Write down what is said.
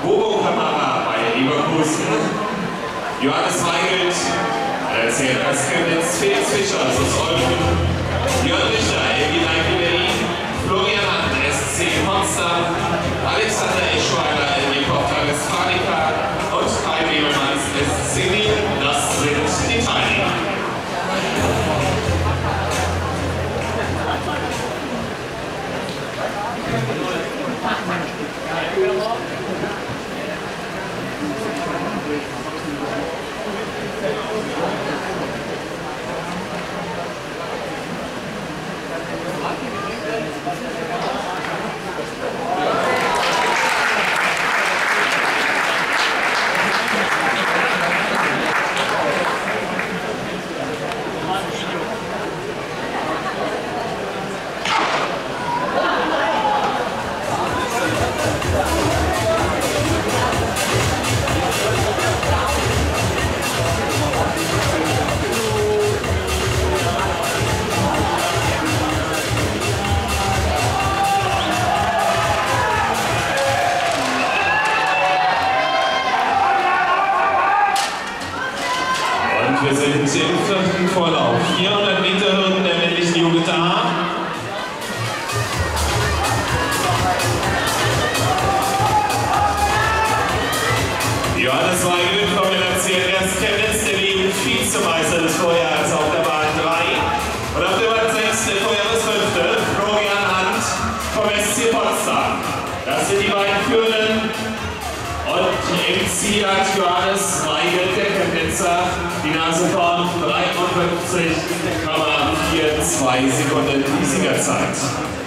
Bobo-Kamera bei Leverkusen. Johannes Weigelt, CFS Chemnitz, Felix Fischer, aus Olden, Jörn Richter, LG Nike Berlin, Florian Hand, SC Potsdam, Alexander Eschweiler, LG Porta Westfalica und Kai Webermanns, SC Wien. Das sind die Teilnehmer. Wir sind im vierten Vorlauf. 400 Meter Hürden der männlichen Jugend A. Johannes Weigelt vom CFS Chemnitz, der Jugend-Vizemeister des Vorjahres auf der Bahn 3. Und auf der Bahn 6 der Vorjahresfünfte, Florian Hand vom SC Potsdam. Das sind die beiden Führenden. Und im Ziel hat Johannes Weigelt, der Chemnitzer, die Nase vorn, 53,42 Sekunden die Siegerzeit.